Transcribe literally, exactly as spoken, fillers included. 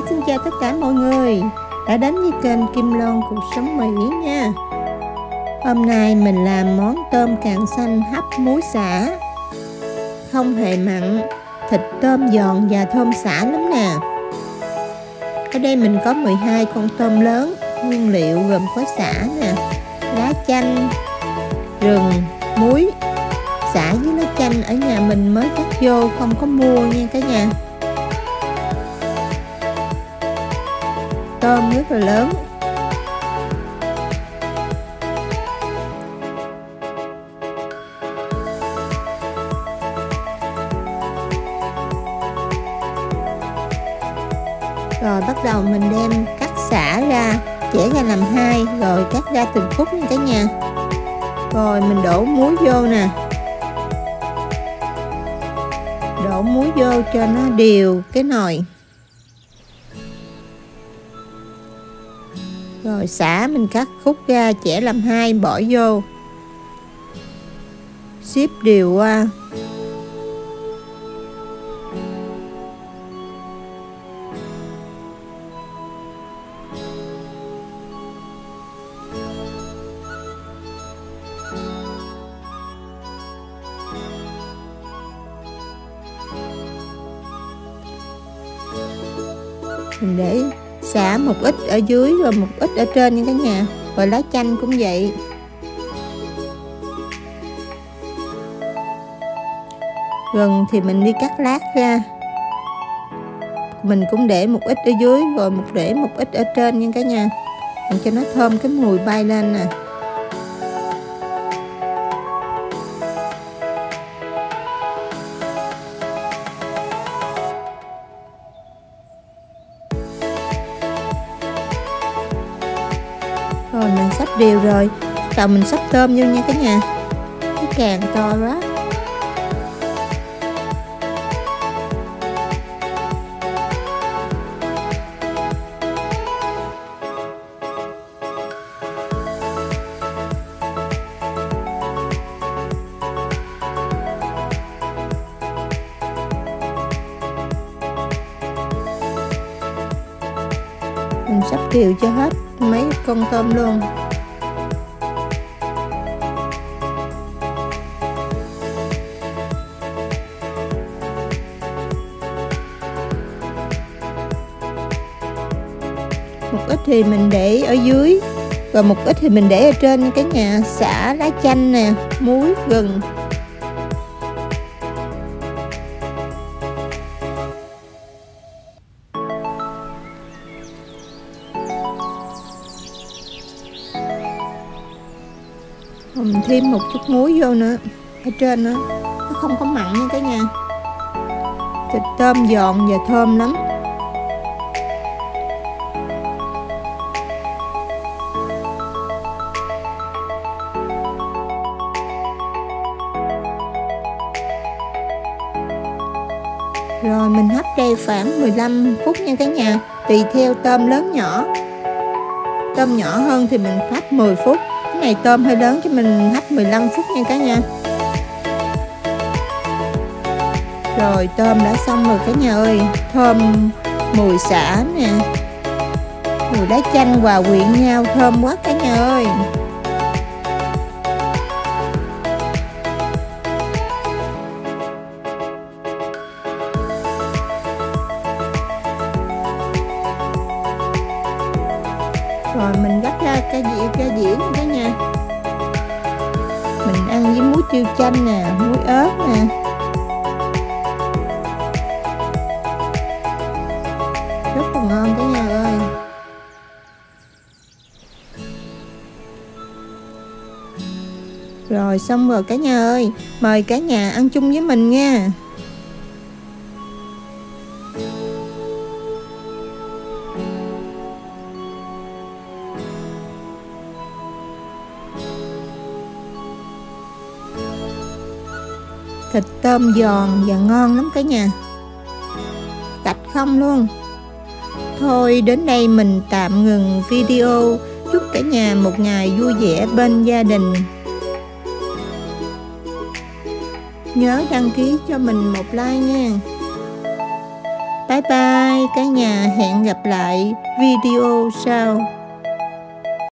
xin chào tất cả mọi người đã đến với kênh Kim Loan Cuộc Sống Mỹ nha. Hôm nay mình làm món tôm càng xanh hấp muối sả, không hề mặn, thịt tôm giòn và thơm sả lắm nè. Ở đây mình có mười hai con tôm lớn, nguyên liệu gồm có sả nè, lá chanh, rừng, muối. Sả với lá chanh ở nhà mình mới cắt vô, không có mua nha cả nhà. Tôm rất là lớn. Rồi bắt đầu mình đem cắt sả ra, chẻ ra làm hai, rồi cắt ra từng khúc nha cả nhà. Rồi mình đổ muối vô nè. Đổ muối vô cho nó đều cái nồi. Rồi sả mình cắt khúc ra, chẻ làm hai, bỏ vô, xếp đều qua. Mình để xả một ít ở dưới và một ít ở trên nha cả nhà. Rồi lá chanh cũng vậy. Gừng thì mình đi cắt lát ra, mình cũng để một ít ở dưới, rồi một để một ít ở trên nha cả nhà, để cho nó thơm cái mùi bay lên nè. Rồi mình sắp đều rồi, đầu mình sắp tôm vô nha cả nhà. Cái càng to quá. Mình sắp đều cho hết mấy con tôm luôn. Một ít thì mình để ở dưới, rồi một ít thì mình để ở trên cái nhà. Sả, lá chanh nè, muối, gừng. Mình thêm một chút muối vô nữa ở trên nữa, nó không có mặn nha cả nhà. Thịt tôm giòn và thơm lắm. Rồi mình hấp đây khoảng mười lăm phút nha cả nhà, tùy theo tôm lớn nhỏ. Tôm nhỏ hơn thì mình hấp mười phút. Cái này tôm hơi lớn cho mình hấp mười lăm phút nha cả nhà. Rồi tôm đã xong rồi cả nhà ơi. Thơm mùi sả nè, mùi lá chanh hòa quyện nhau thơm quá cả nhà ơi. Rồi mình gắp ra cái dĩa cái dĩa nha cả nhà. Mình ăn với muối tiêu chanh nè, muối ớt nè. Rất là ngon cả nhà ơi. Rồi xong rồi cả nhà ơi. Mời cả nhà ăn chung với mình nha. Thịt tôm giòn và ngon lắm cả nhà, cạch không luôn. Thôi đến đây mình tạm ngừng video. Chúc cả nhà một ngày vui vẻ bên gia đình. Nhớ đăng ký cho mình một like nha. Bye bye cả nhà, hẹn gặp lại video sau.